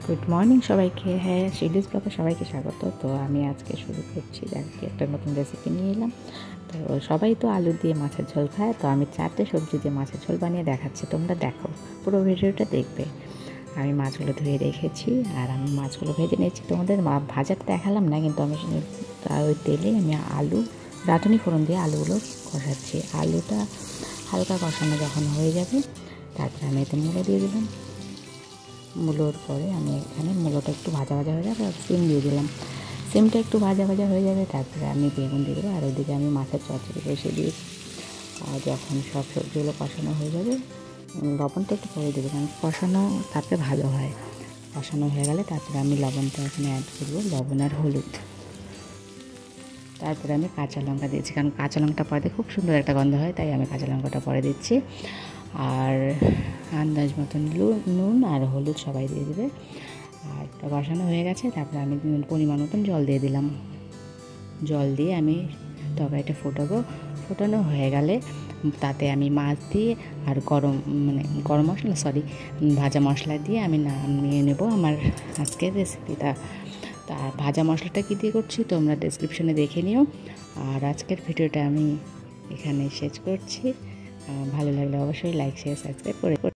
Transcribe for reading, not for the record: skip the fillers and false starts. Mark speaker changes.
Speaker 1: Good morning সবাইকে। হ্যাঁ, শিডিউস ব্লগে সবাইকে স্বাগত। তো আমি আজকে শুরু করছি, দেখি একটা নতুন রেসিপি নিয়ে এলাম। তো সবাই তো আলু দিয়ে মাছের ঝোল খায়, তো আমি 4টে সবজি দিয়ে মাছের ঝোল বানিয়ে দেখাচ্ছি। তোমরা দেখো, পুরো ভিডিওটা দেখবে। আমি মাছগুলো ধুয়ে রেখেছি আর আমি মাছগুলো ভেজে নিয়েছি। তোমাদের ভাজাটা দেখালাম না, কিন্তু আমি ওই তেলে আমি আলু রাঁধুনি ফোড়ন দিয়ে আলুগুলো কষাচ্ছি। আলুটা হালকা কষানো যখন হয়ে যাবে, তারপরে আমি এতে মূলো দিয়ে দিলাম। মূলোর পরে আমি এখানে মূলোটা একটু ভাজা ভাজা হয়ে যাবে আর সিম দিয়ে দিলাম। সিমটা একটু ভাজা ভাজা হয়ে যাবে, তারপরে আমি বেগুন দিয়ে দেবো। আর ওইদিকে আমি মাছের চচ্চড়ি বসিয়ে দিয়েছি। আর যখন সব সবজিগুলো কষানো হয়ে যাবে, লবণটা একটু পরে দেবো, কারণ কষানো তারপরে ভালো হয়। কষানো হয়ে গেলে তারপরে আমি লবণটা এখানে অ্যাড করবো, লবণ আর হলুদ। তারপরে আমি কাঁচা লঙ্কা দিয়েছি, কারণ কাঁচা লঙ্কাটা পরে খুব সুন্দর একটা গন্ধ হয়, তাই আমি কাঁচা লঙ্কাটা পরে দিচ্ছি। আর আন্দাজ মতন নুন আর হলুদ সবাই দিয়ে দেবে। আর এটা কষানো হয়ে গেছে, তারপরে আমি পরিমাণ মতন জল দিয়ে দিলাম। জল দিয়ে আমি তরকারিটা ফোটানো হয়ে গেলে তাতে আমি মাছ দিয়ে আর গরম মশলা ভাজা মশলা দিয়ে আমি নামিয়ে নেব আমার আজকের রেসিপিটা। তার ভাজা মশলাটা কী দিয়ে করছি তোমরা ডেসক্রিপশনে দেখে নিও। আর আজকের ভিডিওটা আমি এখানে শেষ করছি। ভালো লাগলে অবশ্যই লাইক শেয়ার সাবস্ক্রাইব করে